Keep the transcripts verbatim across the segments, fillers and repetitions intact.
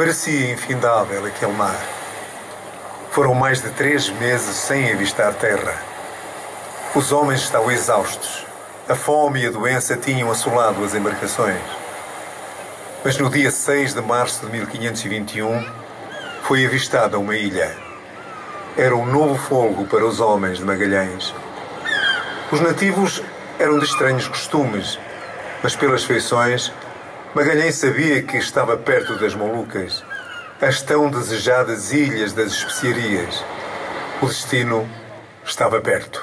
Parecia infindável aquele mar. Foram mais de três meses sem avistar terra. Os homens estavam exaustos. A fome e a doença tinham assolado as embarcações. Mas no dia seis de março de mil quinhentos e vinte e um, foi avistada uma ilha. Era um novo folgo para os homens de Magalhães. Os nativos eram de estranhos costumes, mas pelas feições, Magalhães sabia que estava perto das Molucas, as tão desejadas ilhas das especiarias. O destino estava perto.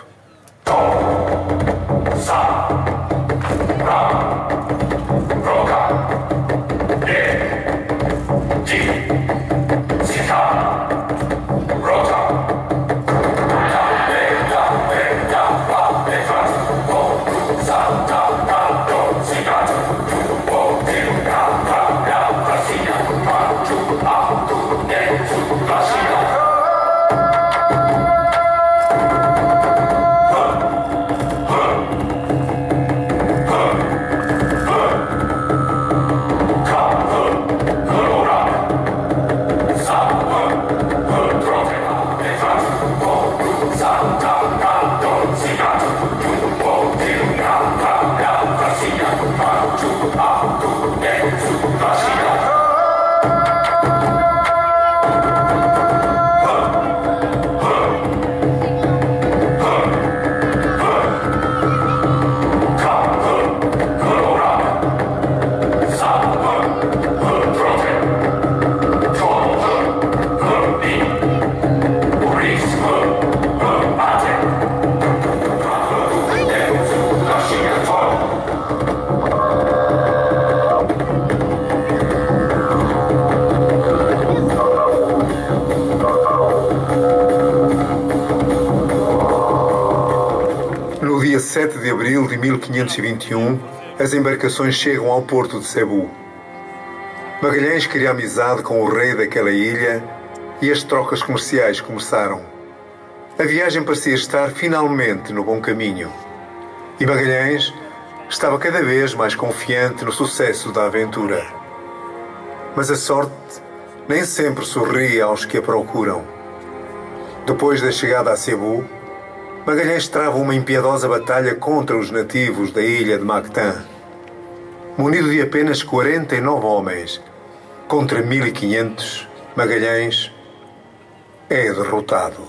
sete de abril de mil quinhentos e vinte e um, as embarcações chegam ao porto de Cebu. Magalhães cria amizade com o rei daquela ilha e as trocas comerciais começaram. A viagem parecia estar finalmente no bom caminho. E Magalhães estava cada vez mais confiante no sucesso da aventura. Mas a sorte nem sempre sorri aos que a procuram. Depois da chegada a Cebu, Magalhães trava uma impiedosa batalha contra os nativos da ilha de Mactã. Munido de apenas quarenta e nove homens contra mil e quinhentos, Magalhães é derrotado.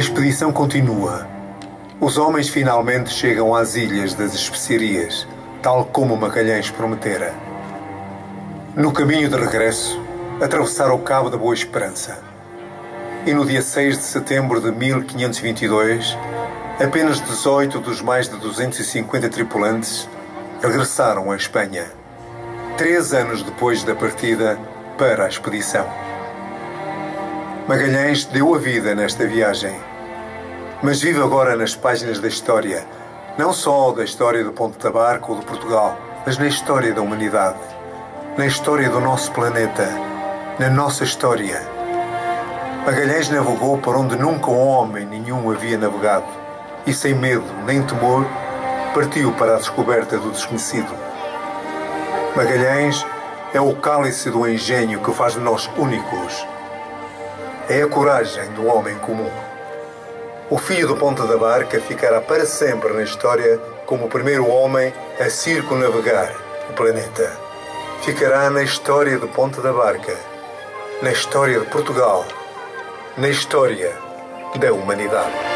expedição continua. Os homens finalmente chegam às Ilhas das Especiarias, tal como Magalhães prometera. No caminho de regresso, atravessaram o Cabo da Boa Esperança. E no dia seis de setembro de mil quinhentos e vinte e dois, apenas dezoito dos mais de duzentos e cinquenta tripulantes regressaram à Espanha, três anos depois da partida para a expedição. Magalhães deu a vida nesta viagem, mas vive agora nas páginas da história, não só da história do Ponta da Barca ou de Portugal, mas na história da humanidade, na história do nosso planeta, na nossa história. Magalhães navegou para onde nunca um homem nenhum havia navegado e, sem medo nem temor, partiu para a descoberta do desconhecido. Magalhães é o cálice do engenho que faz de nós únicos. É a coragem do homem comum. O filho do Ponta da Barca ficará para sempre na história como o primeiro homem a circunnavegar o planeta. Ficará na história do Ponta da Barca, na história de Portugal, na história da humanidade.